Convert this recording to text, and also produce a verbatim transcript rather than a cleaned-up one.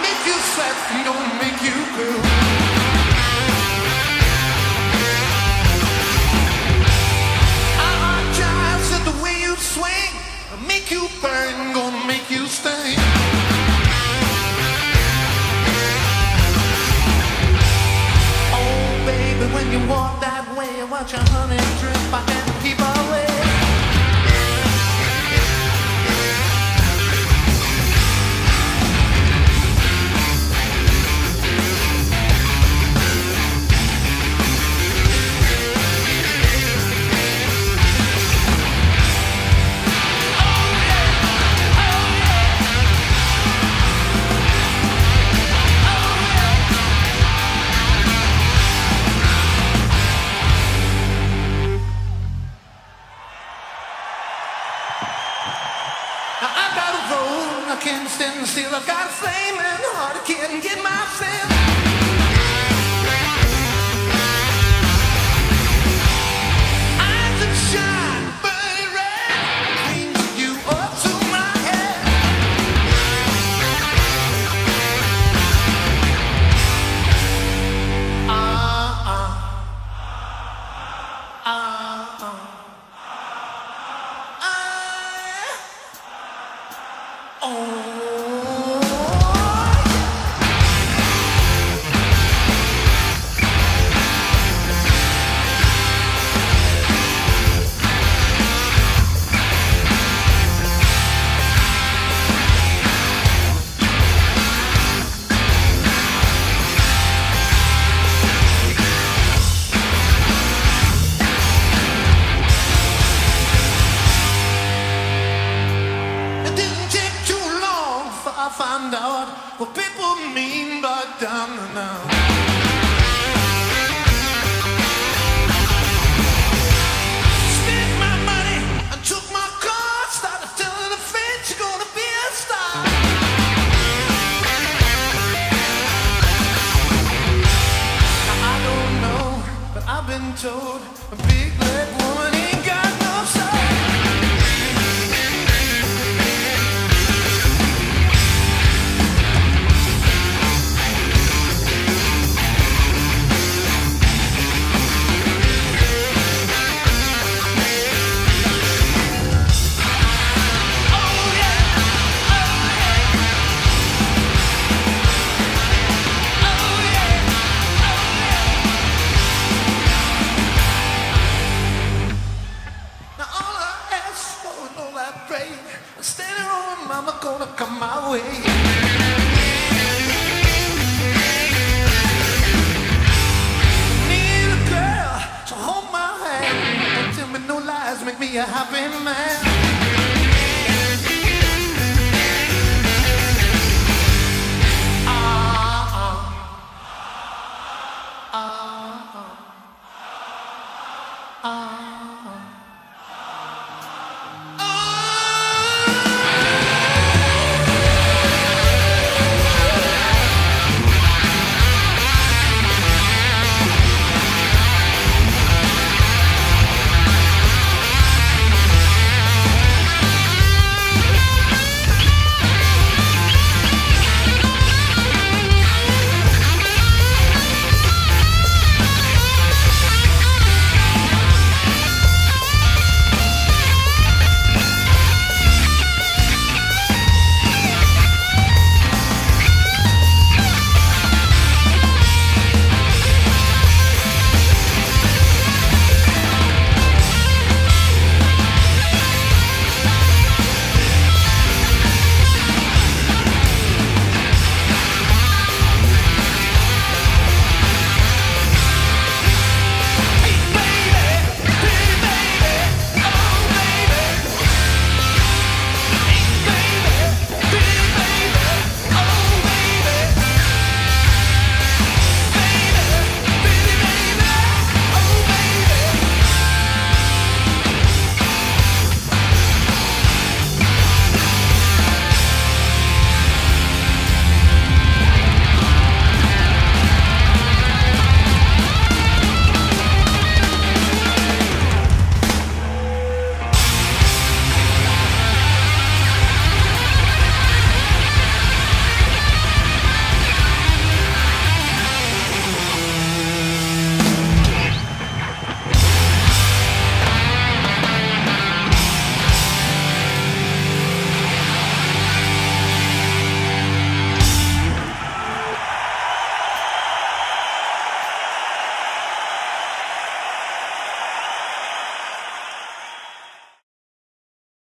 make you sweat, I'm gonna make you blue. I just said the way you swing, I'll make you burn, gonna make you sting. Oh baby, when you walk that way, watch your honey drip, I can't keep away. I can't stand still, I've got a flame in the heart, I can't get myself. Eyes that shine, burning red, brings you up to my head. Ah, ah, ah, ah. Oh. I find out what people mean by down and out. Spent my money and took my car, started telling the feds you're gonna be a star. Now I don't know, but I've been told a big black woman ain't got no soul. Standing on, mama gonna come my way. Need a girl to hold my hand. Don't tell me no lies, make me a happy man.